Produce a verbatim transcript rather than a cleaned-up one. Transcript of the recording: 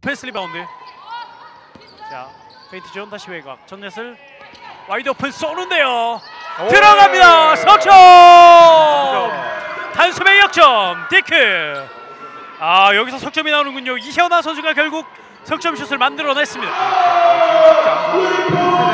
오펜스 리바운드. 자, 페인트 존 다시 외곽. 전넷을 와이드 오픈 쏘는데요. 오, 들어갑니다. 네. 석점. 단숨에 역점. 디크. 아, 여기서 석점이 나오는군요. 이현아 선수가 결국 석점 슛을 만들어냈습니다.